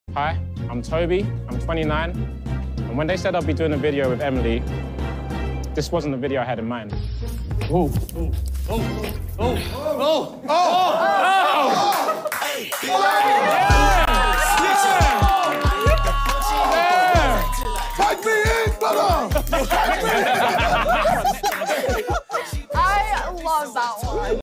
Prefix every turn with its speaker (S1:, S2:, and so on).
S1: Hi, I'm Toby, I'm 29, and when they said I'd be doing a video with Emily, this wasn't the video I had in mind.
S2: Oh, oh, oh, oh, oh, oh, oh! Hey!
S3: Tag me in, brother!
S4: I love that one.